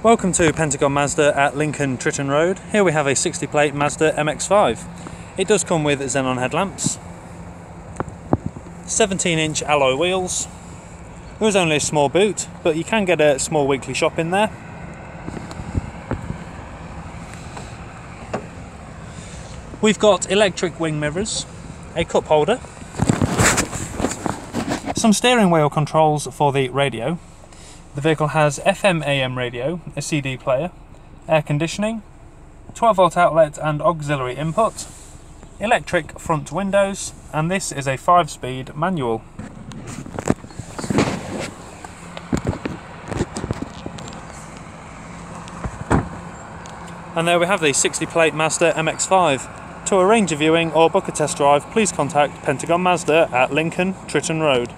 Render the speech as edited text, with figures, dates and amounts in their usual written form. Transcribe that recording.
Welcome to Pentagon Mazda at Lincoln Tritton Road. Here we have a 60 plate Mazda MX-5. It does come with xenon headlamps, 17-inch alloy wheels. There is only a small boot, but you can get a small weekly shop in there. We've got electric wing mirrors, a cup holder, some steering wheel controls for the radio. The vehicle has FM/AM radio, a CD player, air conditioning, 12-volt outlet and auxiliary input, electric front windows, and this is a 5-speed manual. And there we have the 60 plate Mazda MX-5. To arrange a viewing or book a test drive, please contact Pentagon Mazda at Lincoln Tritton Road.